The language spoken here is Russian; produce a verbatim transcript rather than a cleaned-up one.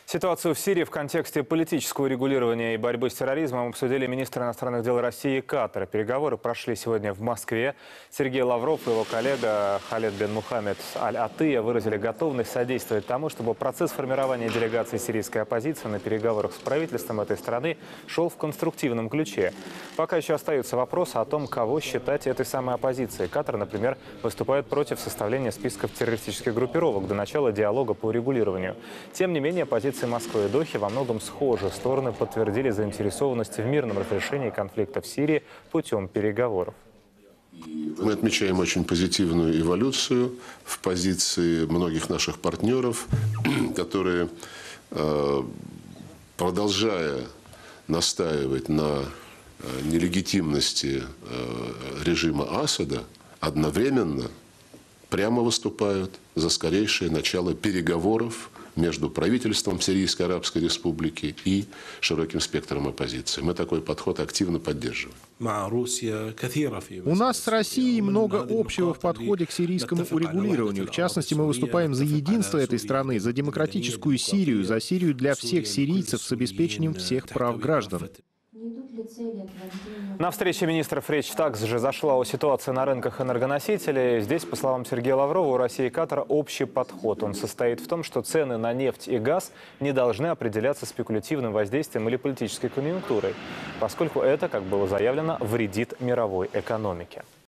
Ситуацию в Сирии в контексте политического регулирования и борьбы с терроризмом обсудили министры иностранных дел России и Катара. Переговоры прошли сегодня в Москве. Сергей Лавров и его коллега Халед бен Мухаммед Аль-Аттыя выразили готовность содействовать тому, чтобы процесс формирования делегации сирийской оппозиции на переговорах с правительством этой страны шел в конструктивном ключе. Пока еще остаются вопросы о том, кого считать этой самой оппозицией. Катар, например, выступает против составления списков террористических группировок до начала диалога по урегулированию. Тем не менее, позиция Москвы и Дохи во многом схожи. Стороны подтвердили заинтересованность в мирном разрешении конфликта в Сирии путем переговоров. Мы отмечаем очень позитивную эволюцию в позиции многих наших партнеров, которые, продолжая настаивать на нелегитимности режима Асада, одновременно прямо выступают за скорейшее начало переговоров между правительством Сирийской Арабской Республики и широким спектром оппозиции. Мы такой подход активно поддерживаем. У нас с Россией много общего в подходе к сирийскому урегулированию. В частности, мы выступаем за единство этой страны, за демократическую Сирию, за Сирию для всех сирийцев с обеспечением всех прав граждан. На встрече министров речь также зашла о ситуации на рынках энергоносителей. Здесь, по словам Сергея Лаврова, у России и Катара общий подход. Он состоит в том, что цены на нефть и газ не должны определяться спекулятивным воздействием или политической конъюнктурой, поскольку это, как было заявлено, вредит мировой экономике.